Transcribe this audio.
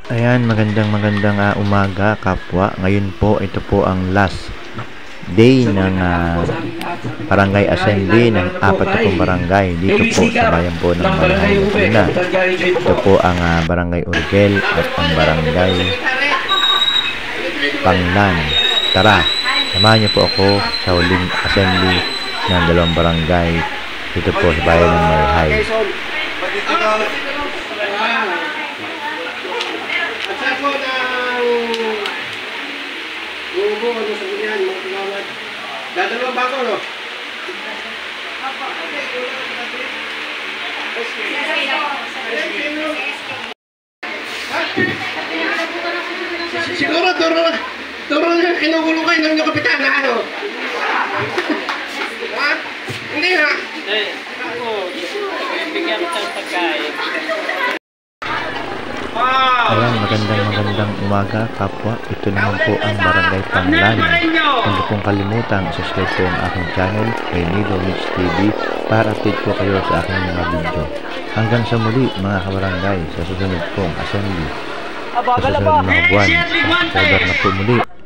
Ayan, magandang umaga kapwa. Ngayon po, ito po ang last day ng barangay assembly ng 40 barangay dito po sa bayan po ng Malhay, Laguna. Ito po ang barangay Urgel at ang barangay Panglan. Tara, samahan niyo po ako sa huling assembly ng dalawang barangay dito po sa bayan ng Malhay. Dadalawang bako, no? Siguro, turo na kinukulo kayo ng inyong kapitan na ano? Ha? Hindi na. Ako, bigyan mo ng pagkain. Ayan, magandang umaga kapwa. Ito naman po ang barangay Panglan. Huwag pong kalimutan, subscribe po ang aking channel, kay Nido Mitch TV, para update po kayo sa aking mga video. Hanggang sa muli mga kabarangay, sa susunod pong assembly, sa susunod mga buwan, sa October na po muli.